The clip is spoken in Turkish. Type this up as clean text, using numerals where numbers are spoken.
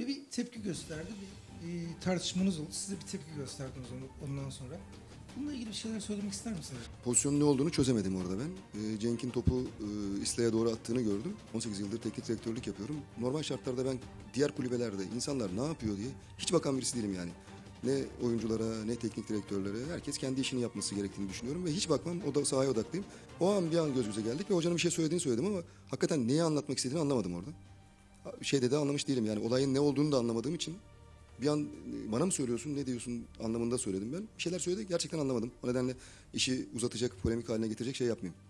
böyle bir tepki gösterdi. Bir tartışmanız oldu. Siz de bir tepki gösterdiniz ondan sonra. Bununla ilgili bir şeyler söylemek ister misiniz? Pozisyonun ne olduğunu çözemedim orada ben. Cenk'in topu İsle'ye doğru attığını gördüm. 18 yıldır teknik direktörlük yapıyorum. Normal şartlarda ben diğer kulübelerde insanlar ne yapıyor diye hiç bakan birisi değilim yani. Ne oyunculara ne teknik direktörlere, herkes kendi işini yapması gerektiğini düşünüyorum ve hiç bakmam, o da sahaya odaklıyım. O an bir an göz göze geldik ve hocanın bir şey söylediğini söyledim ama hakikaten neyi anlatmak istediğini anlamadım orada. Şeyde de anlamış değilim yani, olayın ne olduğunu da anlamadığım için bir an bana mı söylüyorsun, ne diyorsun anlamında söyledim ben. Bir şeyler söyledi, gerçekten anlamadım. O nedenle işi uzatacak, polemik haline getirecek şey yapmayayım.